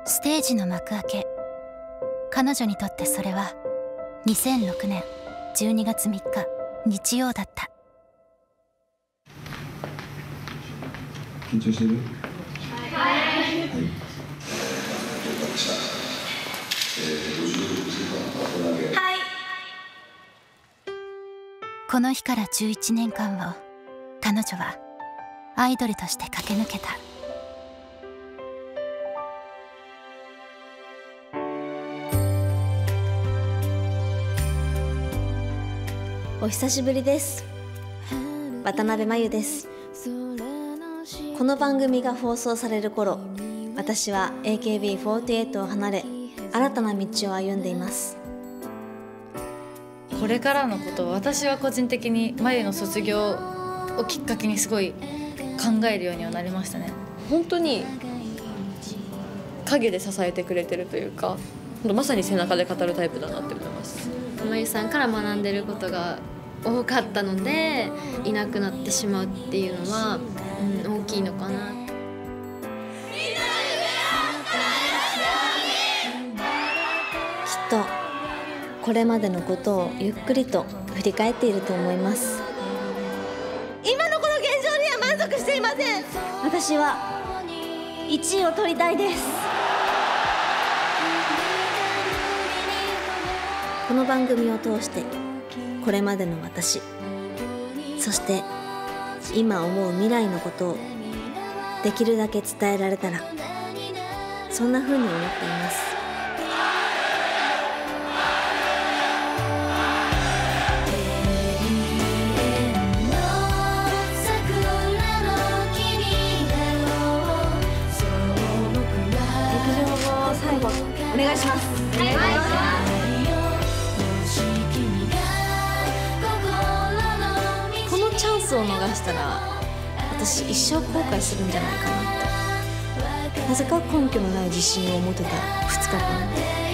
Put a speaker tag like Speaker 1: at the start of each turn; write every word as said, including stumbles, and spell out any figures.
Speaker 1: ステージの幕開け。彼女にとってそれはにせんろくねんじゅうにがつみっか日曜だった。
Speaker 2: 緊張してる？はい。はい。
Speaker 1: はい。この日からじゅういちねんかんを彼女はアイドルとして駆け抜けた。
Speaker 3: お久しぶりです。渡辺真由です。この番組が放送される頃、私は エーケービーフォーティエイト を離れ、新たな道を歩んでいます。
Speaker 4: これからのことを私は個人的に真由の卒業をきっかけにすごい考えるようにはなりましたね。
Speaker 5: 本当に陰で支えてくれてるというか、まさに背中で語るタイプだなって思います。
Speaker 6: 真由さんから学んでることが多かったので、いなくなってしまうっていうのは、うん、大きいのかな。きっ
Speaker 3: とこれまでのことをゆっくりと振り返っていると思います。今のこの現状には満足していません。私はいちいを取りたいです。この番組を通してこれまでの私、そして今思う未来のことをできるだけ伝えられたら、そんな風に思っています。劇場の最後お願いします。お願いします。チャンスを逃したら私一生後悔するんじゃないかなって、なぜか根拠のない自信を持てたふつかかんで